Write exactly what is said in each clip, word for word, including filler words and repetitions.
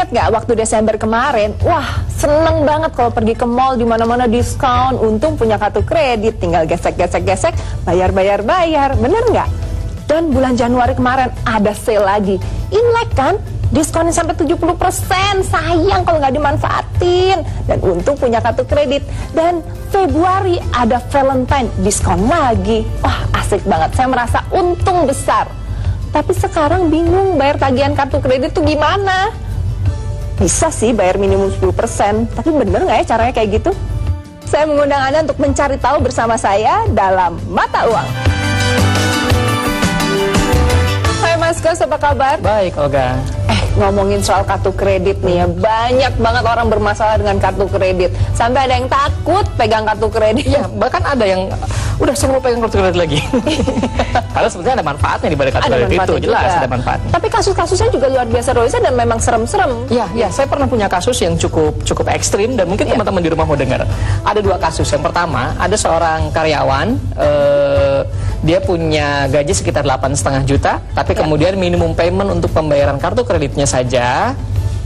Ingat nggak waktu Desember kemarin? Wah, seneng banget kalau pergi ke mall di mana-mana diskon. Untung punya kartu kredit, tinggal gesek-gesek-gesek, bayar-bayar-bayar. Bener nggak? Dan bulan Januari kemarin ada sale lagi. Imlek kan? Diskonnya sampai tujuh puluh persen. Sayang kalau nggak dimanfaatin. Dan untung punya kartu kredit. Dan Februari ada Valentine, diskon lagi. Wah, asik banget. Saya merasa untung besar. Tapi sekarang bingung bayar tagihan kartu kredit tuh gimana? Bisa sih bayar minimum sepuluh persen, tapi bener nggak ya caranya kayak gitu? Saya mengundang Anda untuk mencari tahu bersama saya dalam Mata Uang. Hai Mas Kos, apa kabar? Baik, Olga. Eh, ngomongin soal kartu kredit nih ya, banyak banget orang bermasalah dengan kartu kredit. Sampai ada yang takut pegang kartu kredit. Iya, bahkan ada yang udah semua pegang kartu kredit lagi. Kalau sebetulnya ada manfaatnya di balik kartu kredit itu, jelas juga ada manfaatnya. Tapi kasus-kasusnya juga luar biasa Roisa dan memang serem-serem. Iya, iya, saya pernah punya kasus yang cukup cukup ekstrim dan mungkin teman-teman di rumah mau dengar. Ada dua kasus. Yang pertama, ada seorang karyawan, eh, dia punya gaji sekitar delapan koma lima juta, tapi ya. kemudian minimum payment untuk pembayaran kartu kreditnya saja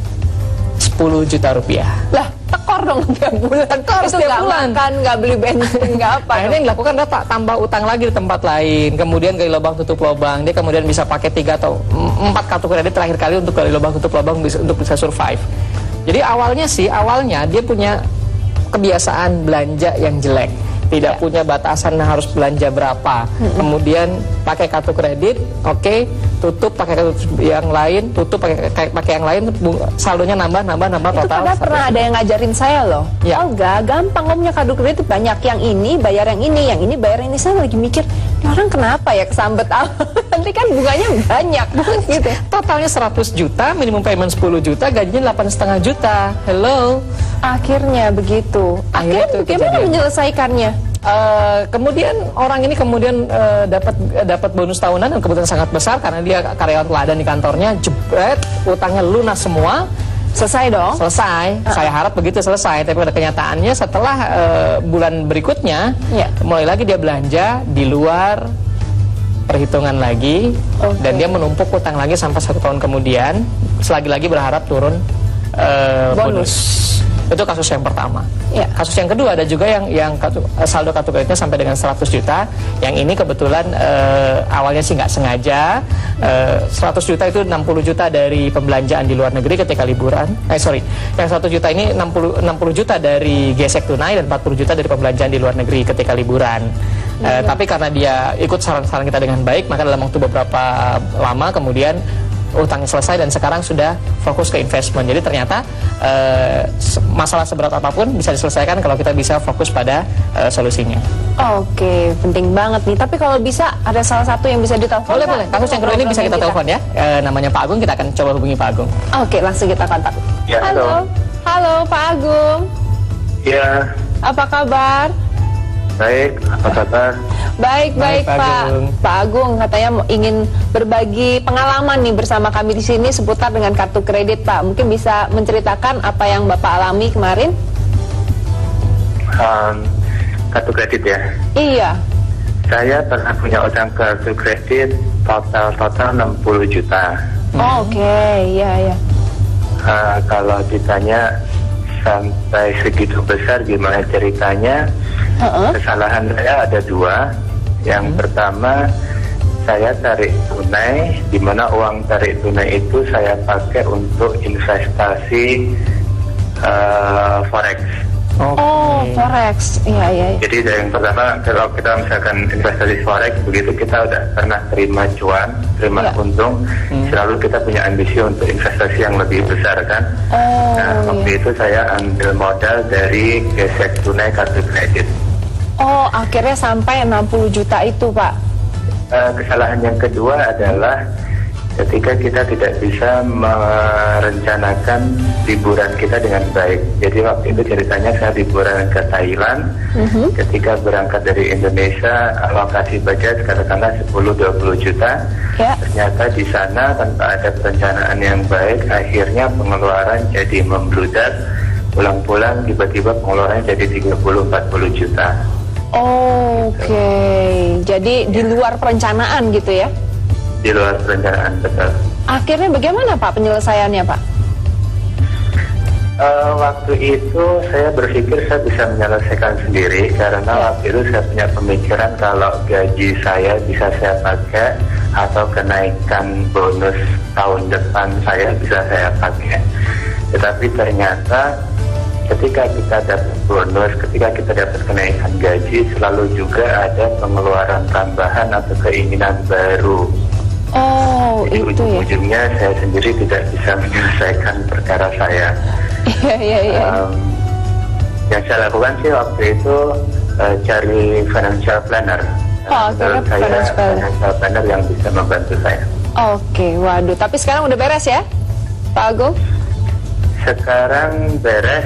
sepuluh juta rupiah. Lah, tekor dong tiap bulan. Tekor itu setiap gak bulan. Makan, nggak beli bensin, nggak apa. Nah, ini yang dilakukan adalah Pak, tambah utang lagi di tempat lain, kemudian gali lubang tutup lubang. Dia kemudian bisa pakai tiga atau empat kartu kredit terakhir kali untuk gali lubang tutup lubang bisa, untuk bisa survive. Jadi awalnya sih, awalnya dia punya kebiasaan belanja yang jelek. Tidak ya. punya batasan harus belanja berapa. Mm-hmm. Kemudian pakai kartu kredit, oke, okay, tutup pakai kartu yang lain, tutup pakai pakai yang lain, saldonya nambah nambah nambah itu total. Itu pernah ada yang ngajarin saya loh. Ya. Olga, gampang ngomongnya kartu kredit banyak yang ini bayar yang ini, yang ini bayar yang ini. Saya lagi mikir, orang kenapa ya kesambet awal? Nanti kan bunganya banyak gitu. Totalnya seratus juta, minimum payment sepuluh juta, gajinya delapan koma lima juta. Hello. Akhirnya begitu. Akhirnya, Akhirnya bagaimana menyelesaikannya? Uh, kemudian orang ini kemudian uh, dapat uh, dapat bonus tahunan dan kebetulan sangat besar karena dia karyawan teladan di kantornya. Jebret, utangnya lunas semua. Selesai dong? Selesai. Uh -uh. Saya harap begitu selesai. Tapi pada kenyataannya setelah uh, bulan berikutnya, yeah. mulai lagi dia belanja di luar perhitungan lagi, okay. dan dia menumpuk utang lagi sampai satu tahun kemudian. Selagi-lagi berharap turun uh, bonus. bonus. Itu kasus yang pertama. Ya. Kasus yang kedua ada juga yang yang kartu, saldo kartu kreditnya sampai dengan seratus juta. Yang ini kebetulan uh, awalnya sih nggak sengaja. Uh, seratus juta itu enam puluh juta dari pembelanjaan di luar negeri ketika liburan. Eh sorry, yang seratus juta ini enam puluh juta dari gesek tunai dan empat puluh juta dari pembelanjaan di luar negeri ketika liburan. Uh, ya. Tapi karena dia ikut saran-saran kita dengan baik, maka dalam waktu beberapa lama kemudian utangnya selesai dan sekarang sudah fokus ke investment. Jadi ternyata uh, masalah seberat apapun bisa diselesaikan kalau kita bisa fokus pada uh, solusinya. Oke, penting banget nih. Tapi kalau bisa ada salah satu yang bisa ditelepon. Boleh, boleh. Kasus yang kedua ini bisa kita telepon ya. Uh, namanya Pak Agung, kita akan coba hubungi Pak Agung. Oke, langsung kita kontak. Ya, halo. Halo Pak Agung. Ya. Apa kabar? Baik, apa kabar? Baik, baik, baik Pak. Pak Agung. Pak Agung katanya ingin berbagi pengalaman nih bersama kami di sini seputar dengan kartu kredit, Pak. Mungkin bisa menceritakan apa yang Bapak alami kemarin? Um, kartu kredit ya? Iya. Saya pernah punya utang kartu kredit total-total enam puluh juta. Oh, oke, okay. Iya, iya. Uh, kalau ditanya sampai segitu besar gimana ceritanya? Uh-uh. Kesalahan saya ada dua. Yang hmm. pertama, saya tarik tunai, di mana uang tarik tunai itu saya pakai untuk investasi uh, forex. Okay. Oh, forex, iya, iya. Jadi yang pertama, kalau kita misalkan investasi forex, begitu kita udah pernah terima cuan, terima yeah. untung, hmm. selalu kita punya ambisi untuk investasi yang lebih besar kan. Oh, nah, waktu yeah. itu saya ambil modal dari gesek tunai kartu kredit. Oh, akhirnya sampai enam puluh juta itu, Pak. Uh, kesalahan yang kedua adalah ketika kita tidak bisa merencanakan liburan kita dengan baik. Jadi waktu itu ceritanya saya liburan ke Thailand. Mm-hmm. Ketika berangkat dari Indonesia, alokasi budget katakanlah sepuluh sampai dua puluh juta. Yeah. Ternyata di sana tanpa ada perencanaan yang baik, akhirnya pengeluaran jadi membludak. Pulang-pulang tiba-tiba pengeluarannya jadi tiga puluh sampai empat puluh juta. Oh, oke, okay. Jadi di luar perencanaan gitu ya? Di luar perencanaan, betul. Akhirnya bagaimana Pak penyelesaiannya Pak? Uh, waktu itu saya berpikir saya bisa menyelesaikan sendiri karena ya. waktu itu saya punya pemikiran kalau gaji saya bisa saya pakai atau kenaikan bonus tahun depan saya bisa saya pakai. Tetapi ternyata ketika kita dapat bonus, ketika kita dapat kenaikan gaji, selalu juga ada pengeluaran tambahan atau keinginan baru. Oh, jadi itu ujung-ujungnya ya. saya sendiri tidak bisa menyelesaikan perkara saya. Iya, iya, iya. Um, yang saya lakukan sih waktu itu uh, cari financial planner. Oh, menurut saya financial planner. financial planner yang bisa membantu saya. Oke, waduh. Tapi sekarang udah beres ya, Pak Agung? Sekarang beres.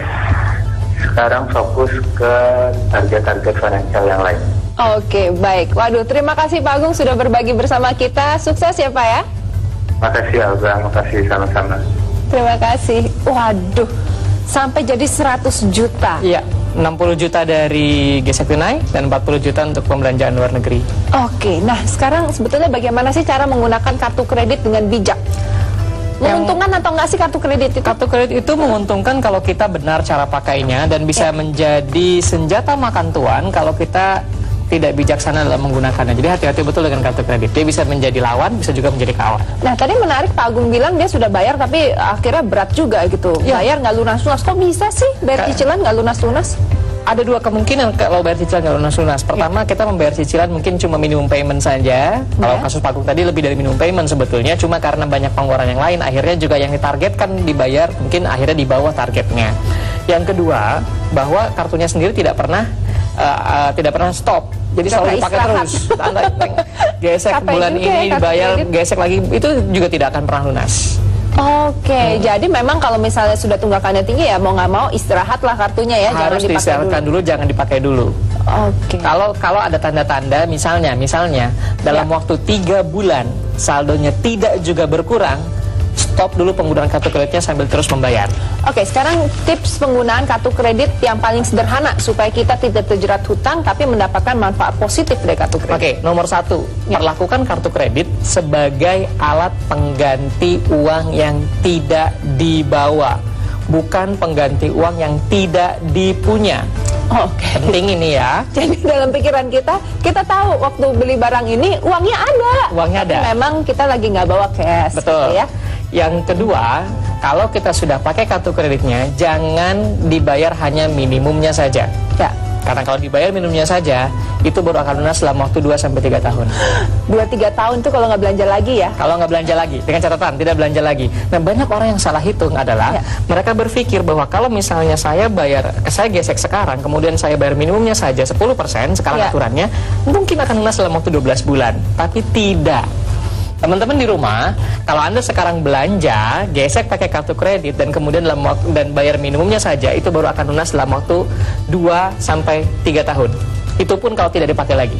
Sekarang fokus ke target-target financial yang lain. Oke, baik. Waduh, terima kasih Pak Agung sudah berbagi bersama kita. Sukses ya Pak ya. Makasih Abang, makasih sama-sama. Terima kasih. Waduh, sampai jadi seratus juta. Iya, enam puluh juta dari gesek tunai dan empat puluh juta untuk pembelanjaan luar negeri. Oke, nah sekarang sebetulnya bagaimana sih cara menggunakan kartu kredit dengan bijak? Menguntungkan atau enggak sih kartu kredit itu? Kartu kredit itu menguntungkan kalau kita benar cara pakainya dan bisa ya. menjadi senjata makan tuan kalau kita tidak bijaksana dalam menggunakannya. Jadi hati-hati betul dengan kartu kredit. Dia bisa menjadi lawan, bisa juga menjadi kawan. Nah tadi menarik Pak Agung bilang dia sudah bayar tapi akhirnya berat juga gitu. Ya. Bayar nggak lunas-lunas. Kok bisa sih bayar cicilan nggak lunas-lunas? Ada dua kemungkinan kalau bayar cicilan nggak lunas-lunas. Pertama, ya. kita membayar cicilan mungkin cuma minimum payment saja. Ya. Kalau kasus Pak Agung tadi lebih dari minimum payment sebetulnya. Cuma karena banyak pengeluaran yang lain, akhirnya juga yang ditargetkan dibayar mungkin akhirnya di bawah targetnya. Yang kedua, bahwa kartunya sendiri tidak pernah uh, uh, tidak pernah stop. Jadi Gak selalu dipakai terus. Anda gesek bulan ini dibayar, gesek lagi, itu juga tidak akan pernah lunas. Oke, hmm. jadi memang kalau misalnya sudah tunggakannya tinggi ya mau nggak mau istirahatlah kartunya ya, harus jangan dipakai diistirahatkan dulu. dulu, jangan dipakai dulu. Oke. Kalau kalau ada tanda-tanda, misalnya, misalnya dalam ya. waktu tiga bulan saldonya tidak juga berkurang, stop dulu penggunaan kartu kreditnya sambil terus membayar. Oke, sekarang tips penggunaan kartu kredit yang paling sederhana supaya kita tidak terjerat hutang tapi mendapatkan manfaat positif dari kartu kredit. Oke, nomor satu, ya. perlakukan kartu kredit sebagai alat pengganti uang yang tidak dibawa, bukan pengganti uang yang tidak dipunya. Oke. Penting ini ya. Jadi dalam pikiran kita, kita tahu waktu beli barang ini uangnya ada. Uangnya tapi ada. memang kita lagi nggak bawa cash. Betul. Gitu ya. Yang kedua, kalau kita sudah pakai kartu kreditnya, jangan dibayar hanya minimumnya saja. Ya. Karena kalau dibayar minimumnya saja, itu baru akan lunas dalam waktu dua sampai tiga tahun. dua tiga tahun tuh kalau nggak belanja lagi ya? Kalau nggak belanja lagi, dengan catatan tidak belanja lagi. Nah, banyak orang yang salah hitung adalah, ya. mereka berpikir bahwa kalau misalnya saya bayar, saya gesek sekarang, kemudian saya bayar minimumnya saja sepuluh persen, sekarang ya. aturannya, mungkin akan lunas dalam waktu dua belas bulan. Tapi tidak. Teman-teman di rumah, kalau Anda sekarang belanja, gesek pakai kartu kredit dan kemudian dalam waktu, dan bayar minimumnya saja, itu baru akan lunas dalam waktu dua sampai tiga tahun. Itu pun kalau tidak dipakai lagi.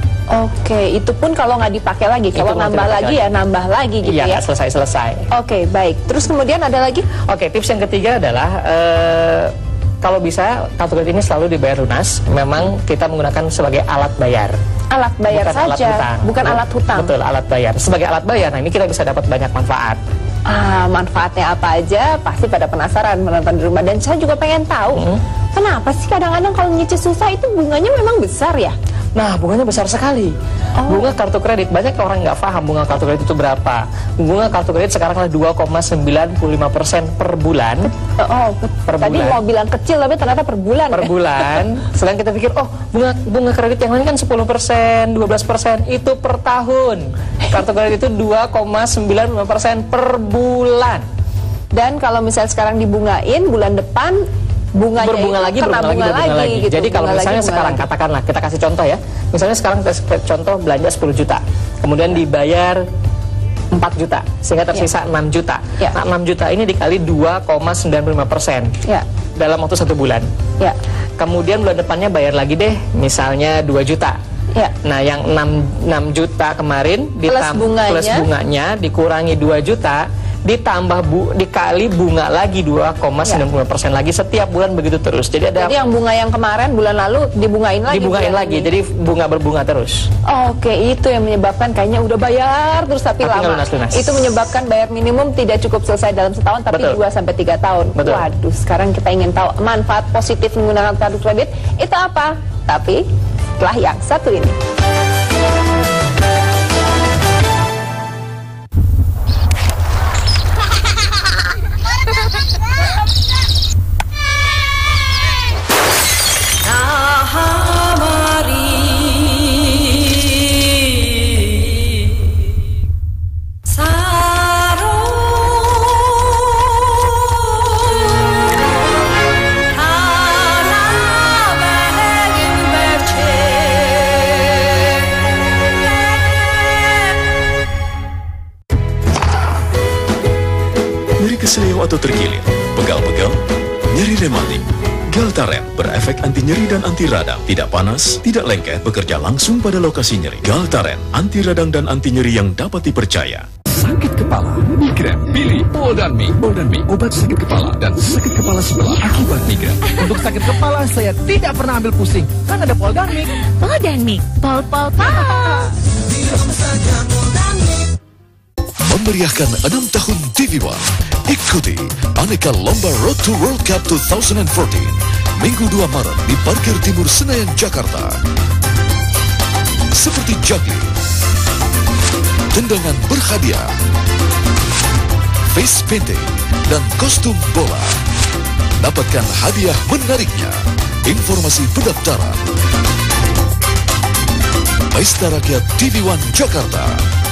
Oke, itu pun kalau nggak dipakai lagi. Itu kalau nambah lagi, lagi ya nambah lagi gitu iya, ya. selesai-selesai. Oke, baik. Terus kemudian ada lagi? Oke, tips yang ketiga adalah uh, kalau bisa kartu kredit ini selalu dibayar lunas. Memang kita menggunakan sebagai alat bayar. Alat bayar bukan saja, alat hutang. bukan alat hutang. Betul, alat bayar. Sebagai alat bayar, nah ini kita bisa dapat banyak manfaat. Ah, manfaatnya apa aja? Pasti pada penasaran menonton di rumah. Dan saya juga pengen tahu, hmm. kenapa sih kadang-kadang kalau nyicil susah itu bunganya memang besar ya? Nah, bunganya besar sekali. Oh. Bunga kartu kredit, banyak orang nggak paham bunga kartu kredit itu berapa. Bunga kartu kredit sekarang adalah dua koma sembilan lima persen per bulan. Oh, per tadi bulan. Mau bilang kecil tapi ternyata per bulan. Per ya? bulan. Selain kita pikir, oh bunga bunga kredit yang lain kan sepuluh persen, dua belas persen, itu per tahun. Kartu kredit itu dua koma sembilan lima persen per bulan. Dan kalau misalnya sekarang dibungain, bulan depan bunganya berbunga lagi, berbunga lagi, berbunga lagi. lagi. Gitu. Jadi kalau misalnya lagi, sekarang lagi. katakanlah kita kasih contoh ya, misalnya sekarang contoh belanja sepuluh juta, kemudian dibayar empat juta, sehingga tersisa ya. enam juta. Ya. Nah, enam juta ini dikali dua koma sembilan lima persen ya. dalam waktu satu bulan. Ya. Kemudian bulan depannya bayar lagi deh, misalnya dua juta. Ya. Nah, yang enam juta kemarin plus bunganya, plus bunganya dikurangi dua juta, ditambah bu, dikali bunga lagi dua koma sembilan puluh persen ya. Lagi setiap bulan begitu terus. Jadi ada. Jadi yang bunga yang kemarin bulan lalu dibungain lagi. Dibungain lagi. Ini. Jadi bunga berbunga terus. Oke, itu yang menyebabkan kayaknya udah bayar terus tapi, tapi lama. Lunas, lunas. Itu menyebabkan bayar minimum tidak cukup selesai dalam setahun tapi Betul. dua sampai tiga tahun. Betul. Waduh, sekarang kita ingin tahu manfaat positif menggunakan kartu kredit itu apa? Tapi setelah yang satu ini. Keseleo atau terkilir, pegal-pegal, nyeri rematik. Galtaren berefek anti nyeri dan anti radang, tidak panas, tidak lengket, bekerja langsung pada lokasi nyeri. Galtaren, anti radang dan anti nyeri yang dapat dipercaya. Sakit kepala, migrain, pilih Poldanmi. Poldanmi, obat sakit kepala dan sakit kepala sebelah akibat migrain. Untuk sakit kepala saya tidak pernah ambil pusing, kan ada Poldanmi. Poldanmi, pol pol pol. Memeriahkan enam tahun T V One. Ikuti aneka lomba Road to World Cup dua ribu empat belas Minggu dua Maret di Parkir Timur Senayan, Jakarta. Seperti juggling, tendangan berhadiah, face painting, dan kostum bola. Dapatkan hadiah menariknya. Informasi pendaftaran Pesta Rakyat T V One Jakarta.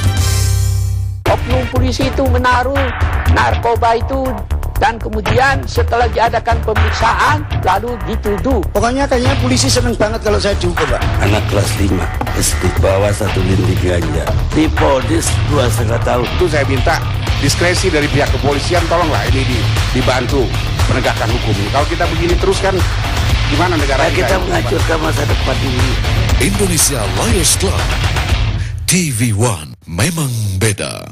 Oknum polisi itu menaruh narkoba itu dan kemudian setelah diadakan pemeriksaan lalu dituduh. Pokoknya kayaknya polisi seneng banget kalau saya dihukum, Pak. Anak kelas lima S D bawa satu linting ganja, diponis dua setengah tahun. Itu saya minta diskresi dari pihak kepolisian, tolonglah ini di, dibantu penegakan hukum. Kalau kita begini terus kan gimana negara nah, kita menghancurkan masa depan ini. Indonesia Lions Club T V One memang beda.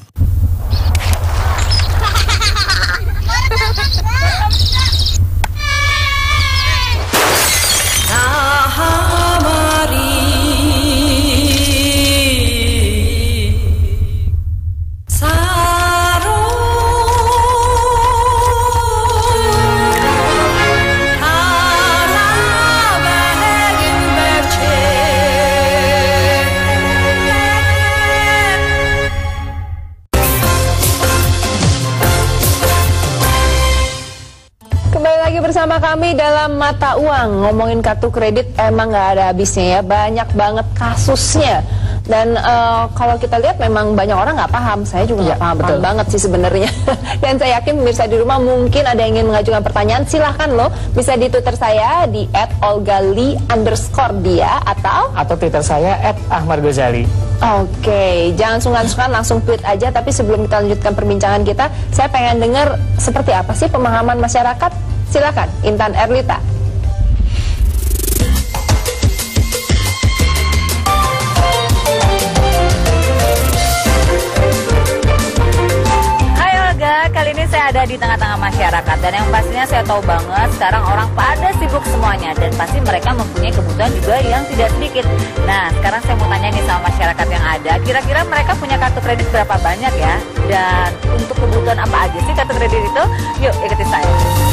Bersama kami dalam Mata Uang. Ngomongin kartu kredit emang nggak ada habisnya ya, banyak banget kasusnya. Dan uh, kalau kita lihat memang banyak orang nggak paham. Saya juga nggak ya, paham, paham banget sih sebenarnya. Dan saya yakin pemirsa di rumah mungkin ada yang ingin mengajukan pertanyaan, silahkan loh. Bisa di Twitter saya di et olgali underscore dia atau atau Twitter saya et ahmad ghazali. Oke, jangan sungkan-sungkan, langsung tweet aja. Tapi sebelum kita lanjutkan perbincangan kita, saya pengen dengar seperti apa sih pemahaman masyarakat. Silakan, Intan Erlita. Hai Olga, kali ini saya ada di tengah-tengah masyarakat. Dan yang pastinya saya tahu banget sekarang orang pada sibuk semuanya. Dan pasti mereka mempunyai kebutuhan juga yang tidak sedikit. Nah, sekarang saya mau tanya nih sama masyarakat yang ada, kira-kira mereka punya kartu kredit berapa banyak ya? Dan untuk kebutuhan apa aja sih kartu kredit itu? Yuk, ikuti saya.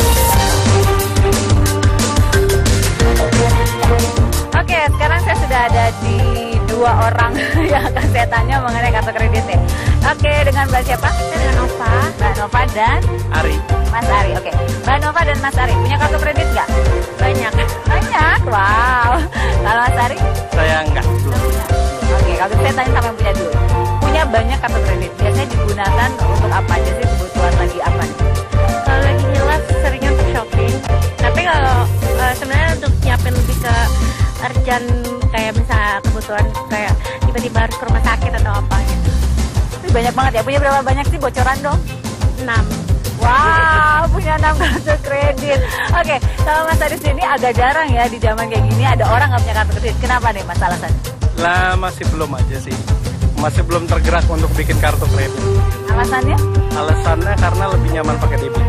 Oke, sekarang saya sudah ada di dua orang yang akan saya tanya mengenai kartu kreditnya. Oke, dengan Mbak siapa? Saya dengan Nova. Mbak Nova dan Ari. Mas Ari, oke. Mbak Nova dan Mas Ari punya kartu kredit nggak? Banyak. Banyak, wow. Kalau Mas Ari? Saya enggak. Oke, kalau saya tanya sama yang punya dulu. Punya banyak kartu kredit, biasanya digunakan untuk apa aja sih, kebutuhan lagi apa? Kalau lagi nyelas seringnya untuk shopping. Tapi kalau uh, sebenarnya untuk nyiapin lebih ke urgent kayak misalnya kebutuhan kayak tiba-tiba harus ke rumah sakit atau apa gitu. Banyak banget ya, punya berapa banyak sih, bocoran dong? enam. Wow, punya enam kartu kredit. Oke, kalau Mas Ari sini agak jarang ya di zaman kayak gini ada orang nggak punya kartu kredit. Kenapa nih Mas alasan? Lah masih belum aja sih. Masih belum tergerak untuk bikin kartu kredit. Alasannya? Alasannya karena lebih nyaman pakai debit.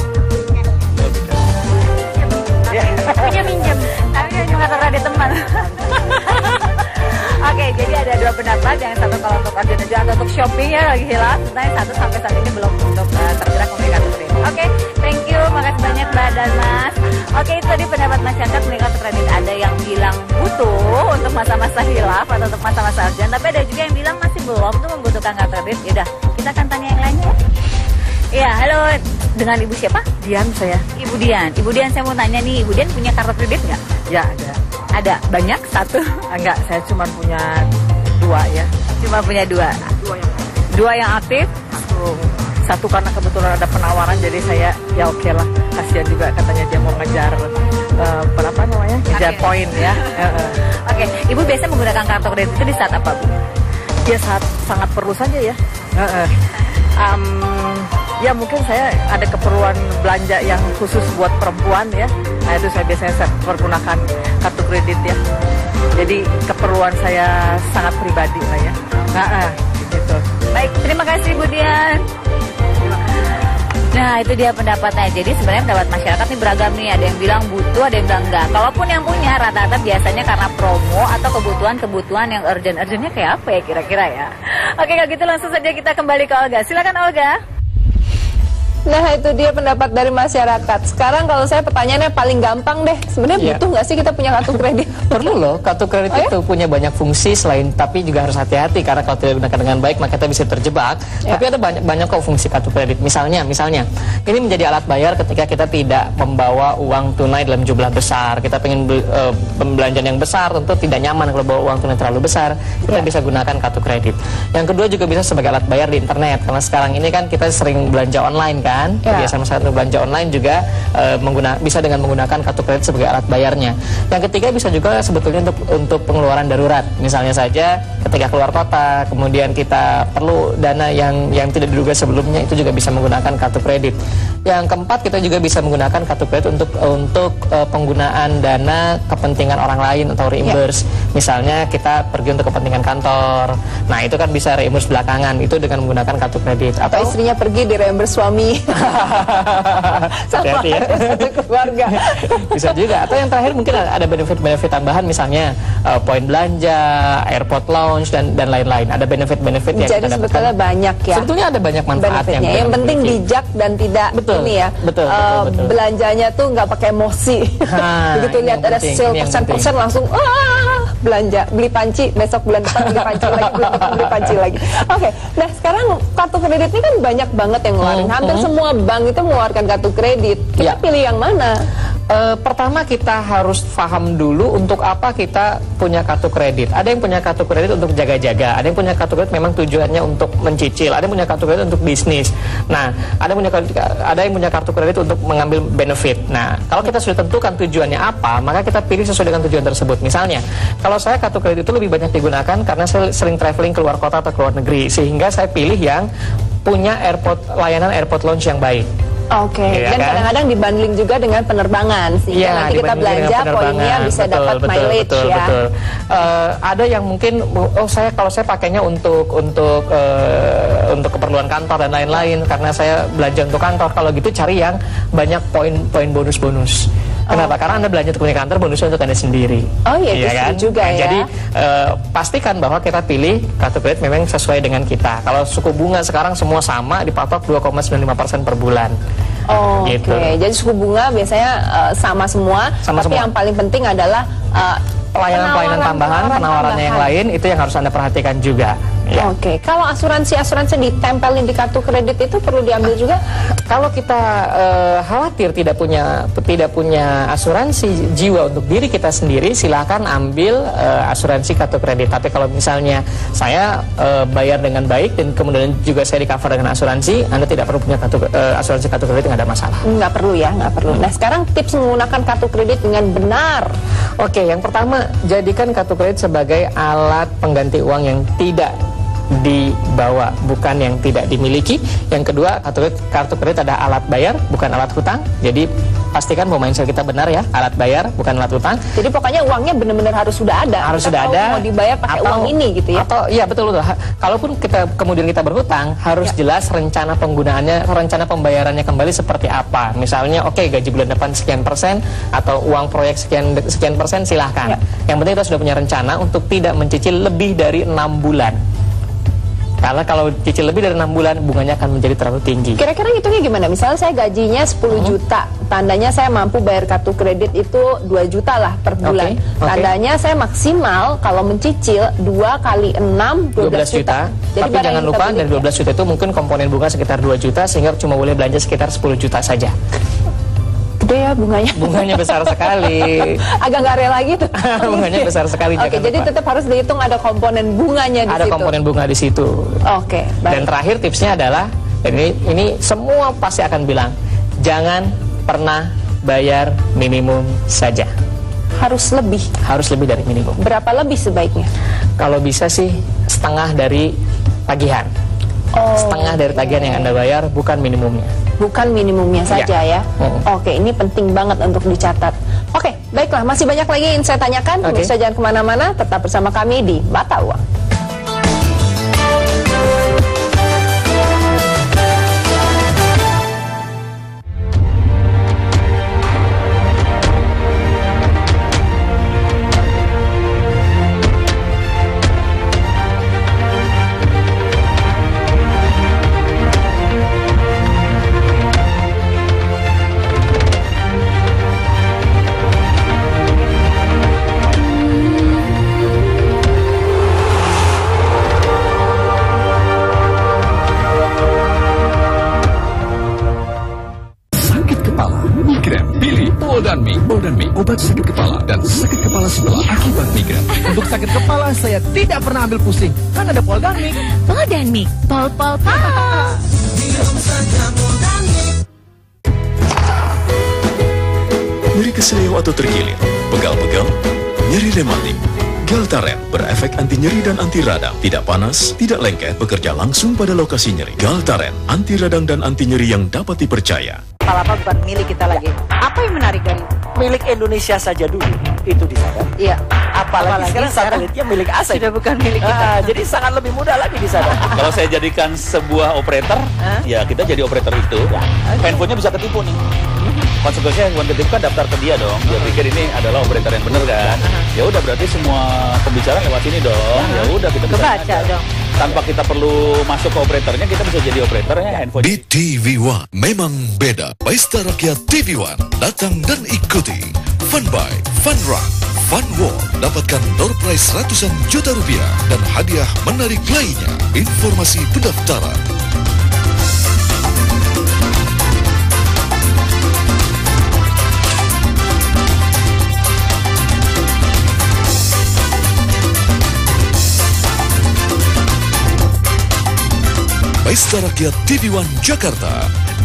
Pinjam pinjam. Tapi cuma karena ada teman. Oke, jadi ada dua pendapat. Yang satu kalau untuk order dan atau untuk shopping ya lagi hilaf. Sebenarnya satu sampai saat ini belum untuk uh, tergerak membeli kartu kredit. Oke, thank you, makasih banyak Mbak dan Mas. Oke, itu tadi pendapat masyarakat membeli kartu kredit. Ada yang bilang butuh untuk masa-masa hilaf atau untuk masa-masa urgent. Tapi ada juga yang bilang masih belum tuh membutuhkan kartu kredit. Yaudah, kita akan tanya yang lainnya ya. Iya, halo. Dengan Ibu siapa? Dian saya. Ibu Dian. Ibu Dian, saya mau tanya nih, Ibu Dian punya kartu kredit nggak? Ya, ada. Ada? Banyak? Satu? Enggak, saya cuma punya dua ya. Cuma punya dua? Dua yang aktif. Dua yang aktif? Satu, satu karena kebetulan ada penawaran, jadi saya, ya oke lah. Kasihan juga katanya dia mau ngejar, uh, apa namanya? Ngejar poin ya. Oke, Ibu biasa menggunakan kartu kredit itu di saat apa, Bu? Ya saat sangat perlu saja ya. Um, ya mungkin saya ada keperluan belanja yang khusus buat perempuan ya. Nah itu saya biasanya saya pergunakan kartu kredit ya. Jadi keperluan saya sangat pribadi lah ya. Nah, gitu. Baik, terima kasih Bu Dian. Nah itu dia pendapatnya. Jadi sebenarnya pendapat masyarakat ini beragam nih. Ada yang bilang butuh, ada yang bilang enggak. Kalaupun yang punya rata-rata biasanya karena promo atau kebutuhan-kebutuhan yang urgent-urgentnya kayak apa ya kira-kira ya. Oke kalau gitu langsung saja kita kembali ke Olga. Silakan Olga. Nah itu dia pendapat dari masyarakat. Sekarang kalau saya pertanyaannya paling gampang deh. Sebenarnya Iya. butuh nggak sih kita punya kartu kredit? Perlu loh, kartu kredit Oh, ya? itu punya banyak fungsi selain, tapi juga harus hati-hati karena kalau tidak digunakan dengan baik maka kita bisa terjebak. Ya. Tapi ada banyak banyak kok fungsi kartu kredit. Misalnya, misalnya ini menjadi alat bayar ketika kita tidak membawa uang tunai dalam jumlah besar. Kita pengen beli, uh, pembelanjaan yang besar, tentu tidak nyaman kalau bawa uang tunai terlalu besar. Kita Ya. bisa gunakan kartu kredit. Yang kedua juga bisa sebagai alat bayar di internet karena sekarang ini kan kita sering belanja online kan. Ya. Biasanya saat belanja online juga uh, mengguna, bisa dengan menggunakan kartu kredit sebagai alat bayarnya. Yang ketiga bisa juga sebetulnya untuk untuk pengeluaran darurat. Misalnya saja ketika keluar kota, kemudian kita perlu dana yang yang tidak diduga sebelumnya, itu juga bisa menggunakan kartu kredit. Yang keempat kita juga bisa menggunakan kartu kredit untuk untuk uh, penggunaan dana kepentingan orang lain atau reimburse. Ya. Misalnya kita pergi untuk kepentingan kantor. Nah, itu kan bisa reimburse belakangan itu dengan menggunakan kartu kredit. Atau, atau istrinya pergi di reimburse suami. Sama ya. satu keluarga. Bisa juga. Atau yang terakhir mungkin ada benefit-benefit tambahan, misalnya uh, poin belanja, airport lounge dan dan lain-lain. Ada benefit-benefit yang Jadi kita sebetulnya dapatkan. banyak ya. Sebetulnya ada banyak manfaat yang, yang penting bijak dan tidak betul, ini ya. Betul, uh, betul, betul. Belanjanya tuh nggak pakai emosi. Ha, Begitu lihat ada sale persen-persen langsung wah belanja, beli panci, besok bulan depan beli panci lagi, bulan depan beli panci lagi. Oke, okay. Nah sekarang kartu kredit ini kan banyak banget yang ngeluarin. Hmm, Hampir hmm. semua bank itu mengeluarkan kartu kredit. Kita Ya. pilih yang mana? Uh, pertama kita harus paham dulu untuk apa kita punya kartu kredit. Ada yang punya kartu kredit untuk jaga-jaga, ada yang punya kartu kredit memang tujuannya untuk mencicil, ada yang punya kartu kredit untuk bisnis. Nah, ada yang punya ada yang punya kartu kredit untuk mengambil benefit. Nah, kalau kita sudah tentukan tujuannya apa, maka kita pilih sesuai dengan tujuan tersebut. Misalnya, kalau saya kartu kredit itu lebih banyak digunakan karena saya sering traveling keluar kota atau keluar negeri, sehingga saya pilih yang punya airport layanan airport lounge yang baik. Oke, okay. Ya, Dan kan? kadang-kadang dibundling juga dengan penerbangan sehingga Ya, nanti kita belanja poinnya bisa betul, dapat betul, mileage betul, ya. Betul. Uh, ada yang mungkin oh saya kalau saya pakainya untuk untuk uh, untuk keperluan kantor dan lain-lain karena saya belanja untuk kantor. Kalau gitu cari yang banyak poin-poin bonus-bonus. Kenapa? Oh. Karena Anda belanja untuk punya kantor, bonusnya untuk Anda sendiri. Oh iya, iya justru kan? juga nah, ya. Jadi uh, pastikan bahwa kita pilih kartu kredit memang sesuai dengan kita. Kalau suku bunga sekarang semua sama dipatok dua koma sembilan lima persen per bulan. Oh, gitu. Oke, okay. Jadi suku bunga biasanya uh, sama semua, sama tapi semua. yang paling penting adalah uh, pelayanan-pelayanan tambahan, penawarannya yang lain itu yang harus Anda perhatikan juga. Ya. Oke, okay. Kalau asuransi-asuransi ditempelin di kartu kredit itu perlu diambil juga? Kalau kita uh, khawatir tidak punya tidak punya asuransi jiwa untuk diri kita sendiri, silakan ambil uh, asuransi kartu kredit. Tapi kalau misalnya saya uh, bayar dengan baik dan kemudian juga saya di cover dengan asuransi, Anda tidak perlu punya kartu uh, asuransi kartu kredit, nggak ada masalah. Nggak perlu ya, nggak perlu. Nah sekarang tips menggunakan kartu kredit dengan benar. Oke, yang pertama jadikan kartu kredit sebagai alat pengganti uang yang tidak dibawa, bukan yang tidak dimiliki. Yang kedua, kartu kredit, kartu kredit ada alat bayar, bukan alat hutang. Jadi pastikan bahwa mindset kita benar ya, alat bayar bukan alat hutang. Jadi pokoknya uangnya benar-benar harus sudah ada. Harus kita sudah ada. Mau dibayar pakai atau, uang ini gitu ya. Atau iya betul betul. Kalaupun kita kemudian kita berhutang, harus ya. jelas rencana penggunaannya, rencana pembayarannya kembali seperti apa. Misalnya, oke okay, gaji bulan depan sekian persen atau uang proyek sekian sekian persen, silahkan. Ya. Yang penting kita sudah punya rencana untuk tidak mencicil lebih dari enam bulan. Karena kalau cicil lebih dari enam bulan, bunganya akan menjadi terlalu tinggi. Kira-kira hitungnya gimana? Misalnya saya gajinya sepuluh juta, tandanya saya mampu bayar kartu kredit itu dua juta lah per bulan. Okay, okay. Tandanya saya maksimal kalau mencicil dua kali enam, dua belas juta. Jadi tapi jangan lupa dari dua belas juta itu mungkin komponen bunga sekitar dua juta, sehingga cuma boleh belanja sekitar sepuluh juta saja. Gede ya bunganya. Bunganya besar sekali. Agak nggak rela gitu. Bunganya besar sekali. Oke, okay, jadi lupa. Tetap harus dihitung ada komponen bunganya di ada situ. Ada komponen bunga di situ. Oke, okay, dan terakhir tipsnya adalah, dan ini, ini semua pasti akan bilang, jangan pernah bayar minimum saja. Harus lebih. Harus lebih dari minimum. Berapa lebih sebaiknya? Kalau bisa sih setengah dari tagihan. Oh, setengah dari tagihan yang Anda bayar, bukan minimumnya. Bukan minimumnya saja ya, ya. Hmm. Oke, ini penting banget untuk dicatat. Oke, baiklah, masih banyak lagi yang saya tanyakan. Okay. Bisa jangan kemana-mana, tetap bersama kami di Mata Uang. Odanmi, Odanmi, obat sakit kepala dan sakit kepala sebelah akibat migren. Untuk sakit kepala saya tidak pernah ambil pusing, kan ada Poldanmi. Poldanmi, pol pol pol. Nyeri keseleo atau terkilir, pegal-pegal, nyeri rematik. Galtaren berefek anti nyeri dan anti radang. Tidak panas, tidak lengket, bekerja langsung pada lokasi nyeri. Galtaren, anti radang dan anti nyeri yang dapat dipercaya. Palapa bukan milik kita lagi. Apa yang menarik dari milik Indonesia saja dulu itu disadar. Iya. Apalagi, Apalagi sekarang satelitnya milik asing. Sudah bukan milik kita. Ah, jadi sangat lebih mudah lagi disadar. Kalau saya jadikan sebuah operator, huh? ya kita jadi operator itu. Ya. Handphonenya bisa ketipu nih. Konsekuensinya handphone ketipu kan daftar ke dia dong. Dia pikir ini adalah operator yang benar kan. Ya udah berarti semua pembicaraan lewat sini dong. Ya udah kita bisa baca dong. Tanpa kita perlu masuk ke operatornya, kita bisa jadi operatornya handphone. Di T V One memang beda. Pesta Rakyat T V One datang dan ikuti Fun Buy, Fun Run, Fun War. Dapatkan door prize ratusan juta rupiah dan hadiah menarik lainnya. Informasi pendaftaran Pesta Rakyat T V One Jakarta.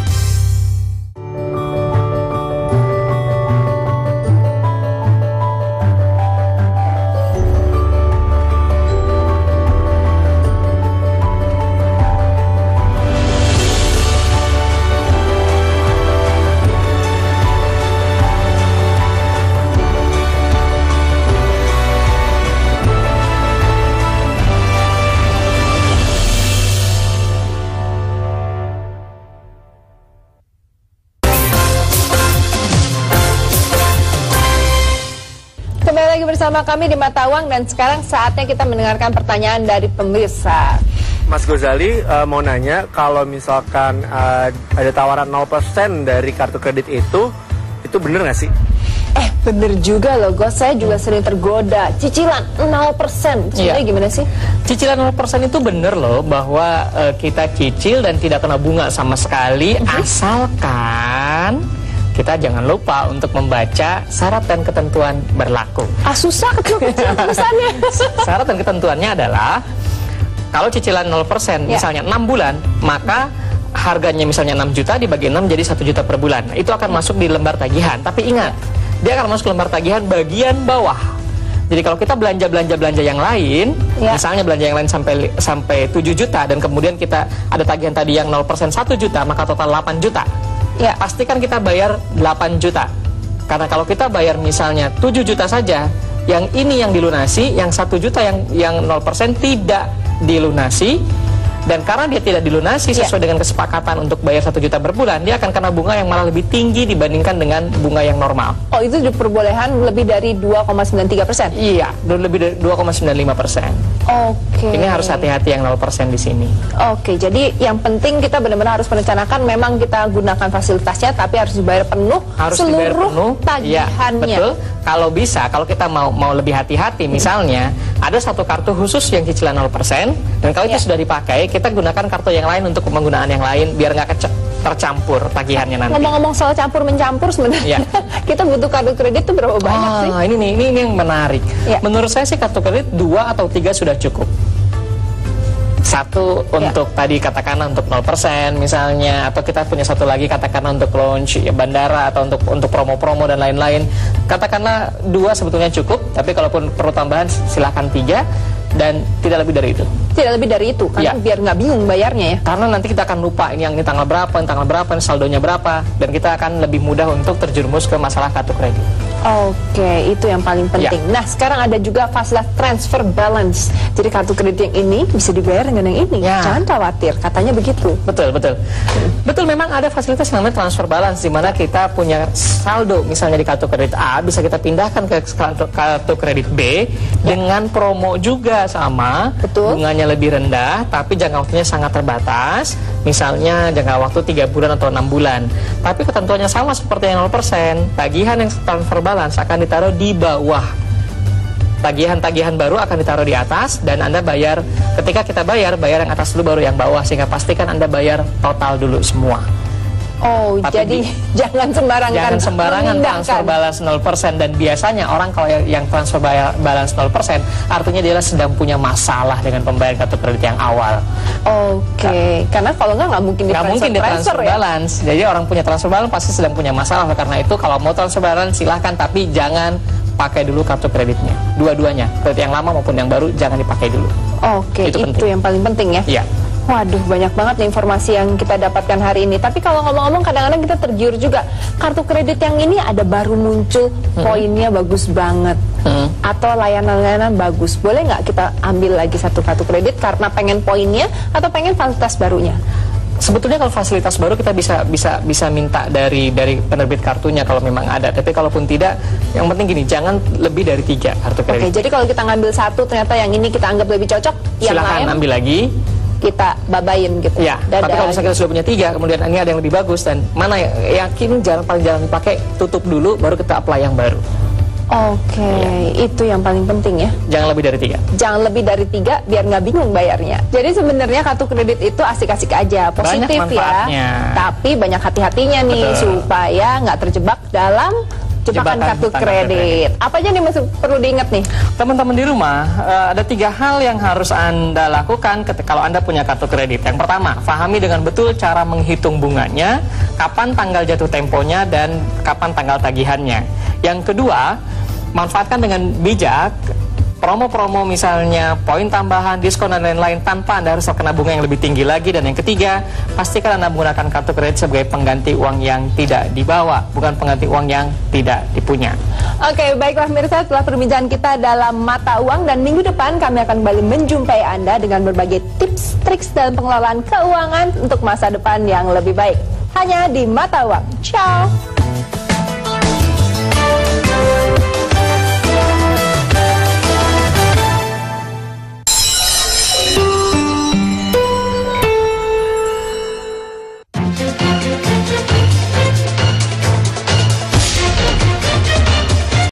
Bersama kami di Mata Uang, dan sekarang saatnya kita mendengarkan pertanyaan dari pemirsa. Mas Gozali uh, mau nanya, kalau misalkan uh, ada tawaran nol persen dari kartu kredit itu, itu bener nggak sih? Eh bener juga loh, Gos, saya juga sering tergoda. Cicilan nol persen, sebenarnya ya. Gimana sih? Cicilan nol persen itu bener loh, bahwa uh, kita cicil dan tidak kena bunga sama sekali, uh-huh. asalkan kita jangan lupa untuk membaca syarat dan ketentuan berlaku. Ah susah kecil-kecil tulisannya. Syarat dan ketentuannya adalah, kalau cicilan nol persen ya. Misalnya enam bulan, maka harganya misalnya enam juta dibagi enam jadi satu juta per bulan. Nah, itu akan masuk di lembar tagihan. Tapi ingat, dia akan masuk lembar tagihan bagian bawah. Jadi kalau kita belanja-belanja-belanja yang lain, ya. misalnya belanja yang lain sampai sampai tujuh juta dan kemudian kita ada tagihan tadi yang nol persen satu juta, maka total delapan juta. Ya. Pastikan kita bayar delapan juta. Karena kalau kita bayar misalnya tujuh juta saja, yang ini yang dilunasi, yang satu juta yang yang nol persen tidak dilunasi. Dan karena dia tidak dilunasi sesuai yeah. dengan kesepakatan untuk bayar satu juta per bulan, dia akan kena bunga yang malah lebih tinggi dibandingkan dengan bunga yang normal. Oh, itu diperbolehkan lebih dari dua koma sembilan tiga persen? Iya, lebih dari dua koma sembilan lima persen. Oke. Okay. Ini harus hati-hati yang nol persen di sini. Oke, okay, jadi yang penting kita benar-benar harus merencanakan, memang kita gunakan fasilitasnya, tapi harus dibayar penuh harus seluruh dibayar penuh, tagihannya. Ya, betul. Kalau bisa, kalau kita mau mau lebih hati-hati, misalnya ada satu kartu khusus yang cicilan nol persen, dan kalau ya. itu sudah dipakai, kita gunakan kartu yang lain untuk penggunaan yang lain biar nggak tercampur tagihannya nanti. Ngomong-ngomong soal campur-mencampur, sebenarnya ya. kita butuh kartu kredit itu berapa banyak oh, sih? Ini nih, ini, ini yang menarik. Ya. Menurut saya sih kartu kredit dua atau tiga sudah cukup. Satu untuk ya. tadi katakanlah untuk nol persen misalnya, atau kita punya satu lagi katakanlah untuk launch ya, bandara atau untuk untuk promo-promo dan lain-lain. Katakanlah dua sebetulnya cukup, tapi kalaupun perlu tambahan silahkan tiga. Dan tidak lebih dari itu. Tidak lebih dari itu, karena ya. biar nggak bingung bayarnya ya. Karena nanti kita akan lupa ini yang ini tanggal berapa, ini tanggal berapa, ini saldonya berapa, dan kita akan lebih mudah untuk terjerumus ke masalah kartu kredit. Oke, itu yang paling penting. Ya. Nah, sekarang ada juga fasilitas transfer balance. Jadi kartu kredit yang ini bisa dibayar dengan yang ini. Ya. Jangan khawatir, katanya begitu. Betul, betul. Betul, memang ada fasilitas yang namanya transfer balance, di mana kita punya saldo misalnya di kartu kredit A, bisa kita pindahkan ke kartu, kartu kredit B ya. dengan promo juga sama, betul. bunganya lebih rendah, tapi jangka waktunya sangat terbatas. Misalnya jangka waktu tiga bulan atau enam bulan. Tapi ketentuannya sama seperti yang nol persen. Tagihan yang transfer balance akan ditaruh di bawah. Tagihan-tagihan baru akan ditaruh di atas, dan Anda bayar, ketika kita bayar, bayar yang atas dulu baru yang bawah, sehingga pastikan Anda bayar total dulu semua. Oh, tapi jadi di, jangan sembarangan jangan sembarangan transfer balance nol persen. Dan biasanya orang kalau yang transfer balance nol persen artinya dia sedang punya masalah dengan pembayaran kartu kredit yang awal. Oke, okay. karena kalau nggak nggak mungkin di transfer, mungkin di transfer ya? balance. Jadi orang punya transfer balance pasti sedang punya masalah. Karena itu kalau mau transfer balance silahkan, tapi jangan pakai dulu kartu kreditnya. Dua-duanya, kredit yang lama maupun yang baru jangan dipakai dulu. Oke, okay, itu, itu yang paling penting ya. Iya. Waduh, banyak banget nih informasi yang kita dapatkan hari ini. Tapi kalau ngomong-ngomong, kadang-kadang kita tergiur juga. Kartu kredit yang ini ada baru muncul, hmm. poinnya bagus banget, hmm. atau layanan-layanan bagus. Boleh nggak kita ambil lagi satu kartu kredit karena pengen poinnya atau pengen fasilitas barunya? Sebetulnya kalau fasilitas baru kita bisa bisa bisa minta dari dari penerbit kartunya kalau memang ada. Tapi kalaupun tidak, yang penting gini, jangan lebih dari tiga kartu kredit. Oke, jadi kalau kita ngambil satu ternyata yang ini kita anggap lebih cocok, silakan yang lain ambil lagi. Kita babain gitu. Ya, tapi kalau misalnya kita sudah punya tiga, kemudian ini ada yang lebih bagus dan mana yang yakin jalan paling jalan dipakai, tutup dulu, baru kita apply yang baru. Oke, okay, ya. Itu yang paling penting ya. Jangan lebih dari tiga. Jangan lebih dari tiga, biar nggak bingung bayarnya. Jadi sebenarnya kartu kredit itu asik-asik aja, positif ya. Tapi banyak hati-hatinya nih. Betul. Supaya nggak terjebak dalam jebakan kartu kredit. Apa aja nih masih perlu diingat nih? Teman-teman di rumah, uh, ada tiga hal yang harus Anda lakukan ketika kalau Anda punya kartu kredit. Yang pertama, pahami dengan betul cara menghitung bunganya, kapan tanggal jatuh temponya, dan kapan tanggal tagihannya. Yang kedua, manfaatkan dengan bijak promo-promo misalnya, poin tambahan, diskon dan lain-lain tanpa Anda harus terkena bunga yang lebih tinggi lagi. Dan yang ketiga, pastikan Anda menggunakan kartu kredit sebagai pengganti uang yang tidak dibawa, bukan pengganti uang yang tidak dipunya. Oke, baiklah pemirsa, setelah perbincangan kita dalam mata uang, dan minggu depan kami akan kembali menjumpai Anda dengan berbagai tips, triks dalam pengelolaan keuangan untuk masa depan yang lebih baik. Hanya di Mata Uang. Ciao!